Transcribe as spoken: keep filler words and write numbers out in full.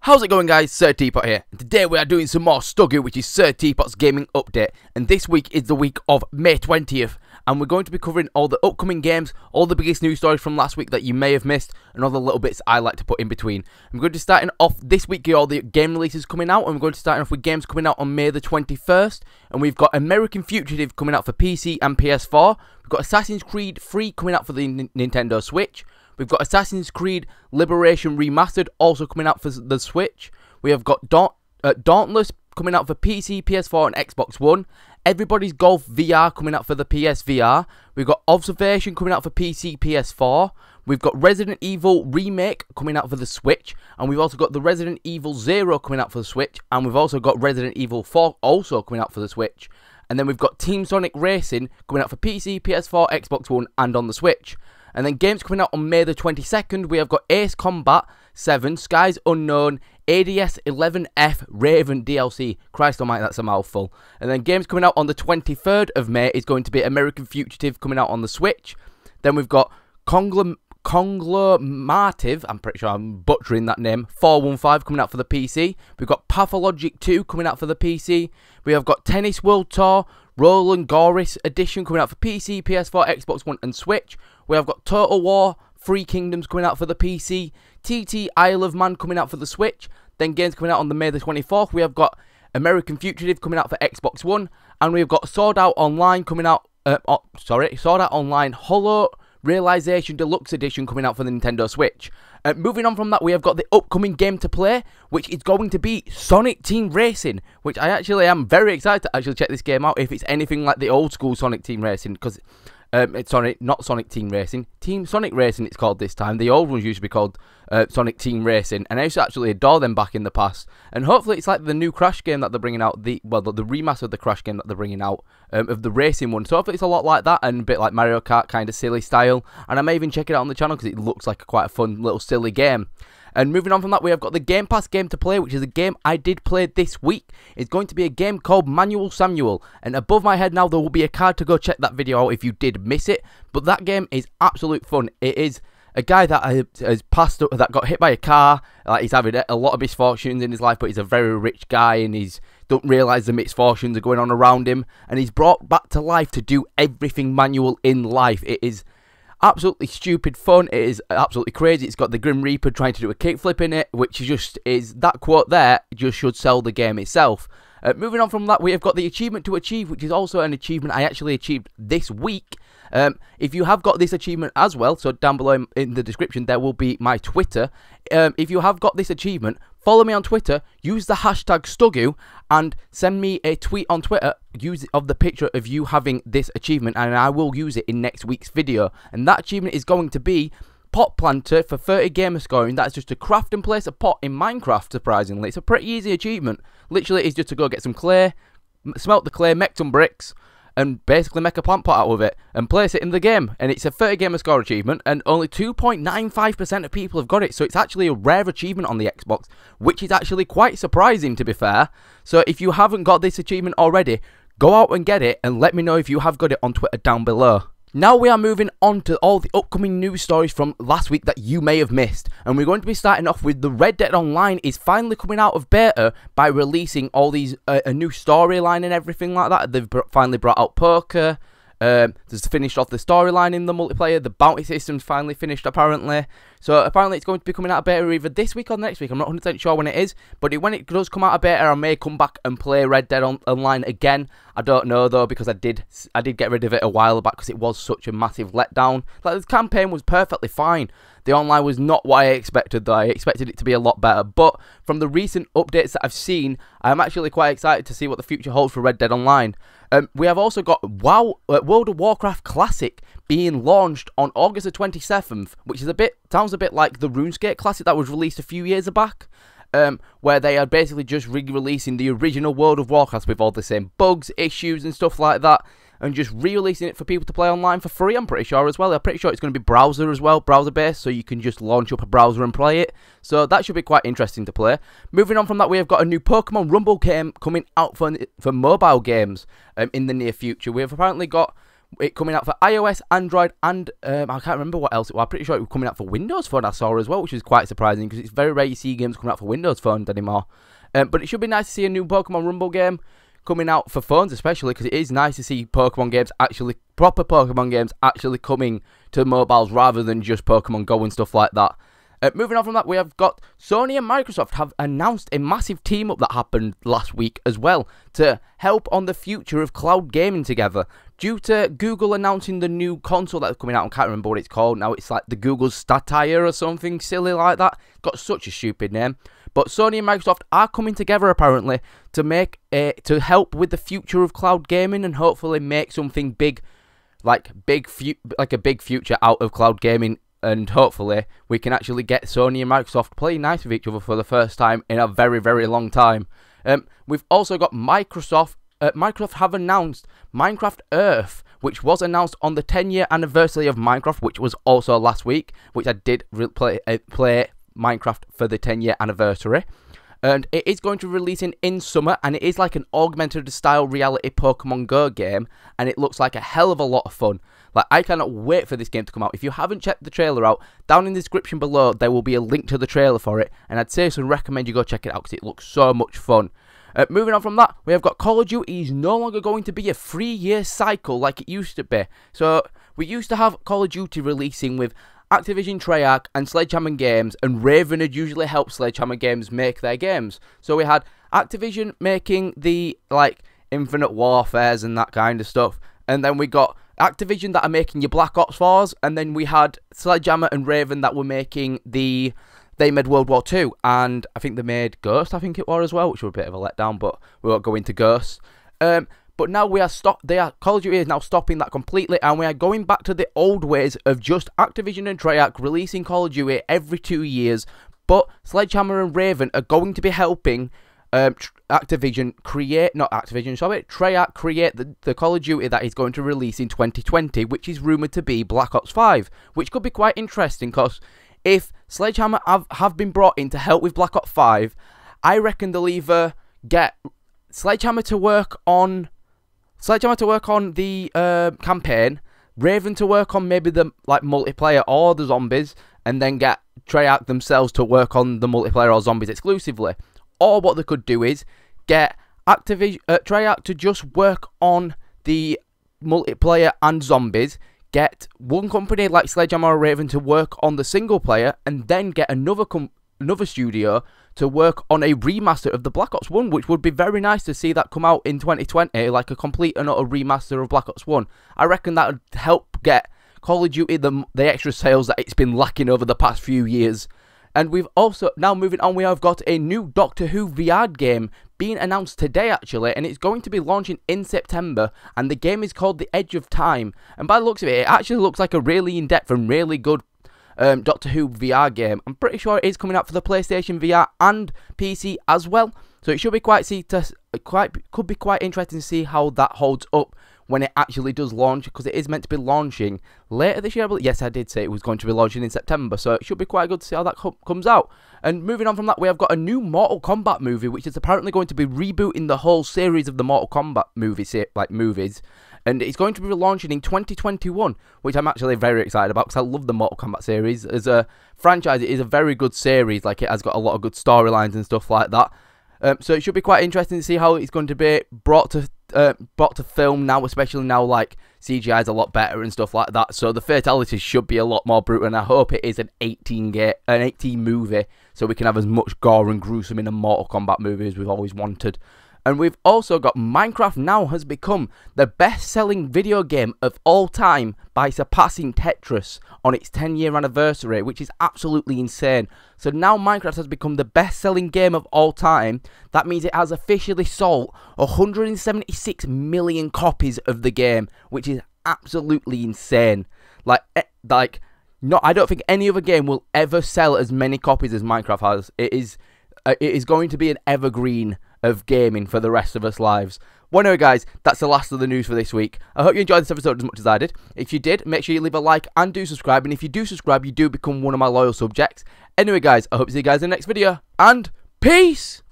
How's it going, guys? Sir Teapot here. And today we are doing some more S T G U, which is Sir Teapot's gaming update. And this week is the week of May twentieth. And we're going to be covering all the upcoming games, all the biggest news stories from last week that you may have missed, and all the little bits I like to put in between. I'm going to be starting off this week with all the game releases coming out. And we're going to start off with games coming out on May the twenty-first. And we've got American Fugitive coming out for P C and P S four. We've got Assassin's Creed three coming out for the N Nintendo Switch. We've got Assassin's Creed Liberation Remastered also coming out for the Switch. We have got Daunt uh, Dauntless coming out for P C, P S four and Xbox One. Everybody's Golf V R coming out for the P S V R. We've got Observation coming out for P C, P S four. We've got Resident Evil Remake coming out for the Switch. And we've also got the Resident Evil Zero coming out for the Switch. And we've also got Resident Evil four also coming out for the Switch. And then we've got Team Sonic Racing coming out for P C, P S four, Xbox One and on the Switch. And then games coming out on May the twenty-second, we have got Ace Combat seven, Skies Unknown, A D S eleven F Raven D L C. Christ almighty, that's a mouthful. And then games coming out on the twenty-third of May is going to be American Fugitive coming out on the Switch. Then we've got Conglom Conglomerative, I'm pretty sure I'm butchering that name, four one five coming out for the P C. We've got Pathologic two coming out for the P C. We have got Tennis World Tour, Roland Garros Edition coming out for P C, P S four, Xbox One and Switch. We have got Total War Three Kingdoms coming out for the P C. T T Isle of Man coming out for the Switch. Then games coming out on the May the twenty-fourth. We have got American Fugitive coming out for Xbox One. And we've got Sword Art Online coming out, uh, oh, sorry, Sword Art Online Hollow Realization Deluxe Edition coming out for the Nintendo Switch. Uh, moving on from that, we have got the upcoming game to play, which is going to be Sonic Team Racing, which I actually am very excited to actually check this game out if it's anything like the old school Sonic Team Racing, because um, it's sorry, not Sonic Team Racing, Team Sonic Racing it's called this time. The old ones used to be called uh, Sonic Team Racing, and I used to actually adore them back in the past. And hopefully it's like the new Crash game that they're bringing out, the well, the, the remaster of the Crash game that they're bringing out, um, of the racing one. So hopefully it's a lot like that, and a bit like Mario Kart, kind of silly style. And I may even check it out on the channel, because it looks like a quite a fun little silly game. And moving on from that, we have got the Game Pass game to play, which is a game I did play this week. It's going to be a game called Manual Samuel. And above my head now, there will be a card to go check that video out if you did miss it. But that game is absolute fun. It is a guy that has passed up, that got hit by a car. Like, he's having a lot of misfortunes in his life, but he's a very rich guy, and he's don't realise the misfortunes are going on around him. And he's brought back to life to do everything manual in life. It is absolutely stupid fun. It is absolutely crazy. It's got the Grim Reaper trying to do a kickflip in it, which just is, that quote there just should sell the game itself. Uh, moving on from that, we have got the achievement to achieve, which is also an achievement I actually achieved this week. Um, if you have got this achievement as well, so down below in, in the description there will be my Twitter. Um, if you have got this achievement, follow me on Twitter, use the hashtag S T G U, and send me a tweet on Twitter use of the picture of you having this achievement, and I will use it in next week's video. And that achievement is going to be Pot Planter for thirty gamer scoring. That's just to craft and place a pot in Minecraft, surprisingly. It's a pretty easy achievement. Literally, it's just to go get some clay, smelt the clay, make some bricks, and basically make a plant pot out of it and place it in the game. And it's a thirty gamer score achievement, and only two point nine five percent of people have got it. So it's actually a rare achievement on the Xbox, which is actually quite surprising, to be fair. So if you haven't got this achievement already, go out and get it, and let me know if you have got it on Twitter down below. Now we are moving on to all the upcoming news stories from last week that you may have missed. And we're going to be starting off with the Red Dead Online is finally coming out of beta by releasing all these, uh, a new storyline and everything like that. They've br finally brought out poker. Um, just finished off the storyline in the multiplayer. The bounty system's finally finished, apparently. So apparently it's going to be coming out of beta either this week or next week. I'm not one hundred percent sure when it is, but it, when it does come out of beta, I may come back and play Red Dead on Online again. I don't know though, because I did I did get rid of it a while back because it was such a massive letdown. Like, the campaign was perfectly fine. The online was not what I expected though. I expected it to be a lot better. But from the recent updates that I've seen, I'm actually quite excited to see what the future holds for Red Dead Online. Um, we have also got WoW, uh, World of Warcraft Classic being launched on August the twenty-seventh, which is a bit, sounds a bit like the RuneScape Classic that was released a few years back, um, where they are basically just re-releasing the original World of Warcraft with all the same bugs, issues and stuff like that, and just re-releasing it for people to play online for free, I'm pretty sure as well. I'm pretty sure it's going to be browser as well, browser-based, so you can just launch up a browser and play it. So that should be quite interesting to play. Moving on from that, we have got a new Pokemon Rumble game coming out for, for mobile games um, in the near future. We have apparently got it coming out for iOS, Android, and um, I can't remember what else it was. I'm pretty sure it was coming out for Windows Phone, I saw as well, which is quite surprising because it's very rare you see games coming out for Windows Phones anymore. Um, but it should be nice to see a new Pokemon Rumble game coming out for phones, especially because it is nice to see Pokemon games actually, proper Pokemon games actually coming to mobiles rather than just Pokemon Go and stuff like that. Uh, moving on from that, we have got Sony and Microsoft have announced a massive team up that happened last week as well to help on the future of cloud gaming together. Due to Google announcing the new console that's coming out, I can't remember what it's called now, it's like the Google Stadia or something silly like that. It's got such a stupid name. But Sony and Microsoft are coming together apparently to make a, to help with the future of cloud gaming and hopefully make something big, like big fu like a big future out of cloud gaming. And hopefully we can actually get Sony and Microsoft playing nice with each other for the first time in a very, very long time. Um, we've also got Microsoft. Uh, Microsoft have announced Minecraft Earth, which was announced on the ten year anniversary of Minecraft, which was also last week, which I did play, uh, play Minecraft for the ten year anniversary. And it is going to release in, in summer, and it is like an augmented style reality Pokemon Go game, and it looks like a hell of a lot of fun. Like, I cannot wait for this game to come out. If you haven't checked the trailer out, down in the description below, there will be a link to the trailer for it, and I'd seriously recommend you go check it out, because it looks so much fun. Uh, moving on from that, we have got Call of Duty is no longer going to be a three year cycle like it used to be. So, we used to have Call of Duty releasing with Activision, Treyarch, and Sledgehammer Games, and Raven had usually helped Sledgehammer Games make their games. So we had Activision making the, like, Infinite Warfares and that kind of stuff, and then we got Activision that are making your Black Ops fours, and then we had Sledgehammer and Raven that were making the, they made World War Two, and I think they made Ghost, I think it was as well, which was a bit of a letdown, but we won't go into Ghost. Um, But now we are stop. They are Call of Duty is now stopping that completely, and we are going back to the old ways of just Activision and Treyarch releasing Call of Duty every two years. But Sledgehammer and Raven are going to be helping um, Activision create, not Activision, sorry, Treyarch create the, the Call of Duty that is going to release in twenty twenty, which is rumoured to be Black Ops five, which could be quite interesting because if Sledgehammer have, have been brought in to help with Black Ops five, I reckon they'll either get Sledgehammer to work on Sledgehammer to work on the uh, campaign, Raven to work on maybe the like multiplayer or the zombies, and then get Treyarch themselves to work on the multiplayer or zombies exclusively. Or what they could do is get Activision, uh, Treyarch to just work on the multiplayer and zombies, get one company like Sledgehammer or Raven to work on the single player, and then get another com another studio to work on a remaster of the Black Ops one, which would be very nice to see that come out in twenty twenty, like a complete and utter remaster of Black Ops one. I reckon that would help get Call of Duty the, the extra sales that it's been lacking over the past few years. And we've also, now moving on, we have got a new Doctor Who V R game being announced today actually, and it's going to be launching in September, and the game is called The Edge of Time. And by the looks of it, it actually looks like a really in-depth and really good Um, Doctor Who V R game. I'm pretty sure it is coming out for the PlayStation V R and P C as well, so it should be quite see to quite could be quite interesting to see how that holds up when it actually does launch, because it is meant to be launching later this year. But yes, I did say it was going to be launching in September, so it should be quite good to see how that co comes out. And moving on from that, we have got a new Mortal Kombat movie, which is apparently going to be rebooting the whole series of the Mortal Kombat movie, like movies. And it's going to be launching in twenty twenty-one, which I'm actually very excited about because I love the Mortal Kombat series. As a franchise, it is a very good series. Like, it has got a lot of good storylines and stuff like that. Um, so it should be quite interesting to see how it's going to be brought to uh, brought to film now, especially now like C G I is a lot better and stuff like that. So the fatalities should be a lot more brutal, and I hope it is an eighteen ga an eighteen movie, so we can have as much gore and gruesome in a Mortal Kombat movie as we've always wanted. And we've also got Minecraft now has become the best-selling video game of all time by surpassing Tetris on its ten year anniversary, which is absolutely insane. So now Minecraft has become the best-selling game of all time. That means it has officially sold one hundred seventy-six million copies of the game, which is absolutely insane. Like, like, no, I don't think any other game will ever sell as many copies as Minecraft has. It is, uh, it is going to be an evergreen of gaming for the rest of us lives. Well, anyway guys, that's the last of the news for this week. I hope you enjoyed this episode as much as I did. If you did, make sure you leave a like and do subscribe, and if you do subscribe, you do become one of my loyal subjects. Anyway guys, I hope to see you guys in the next video, and peace!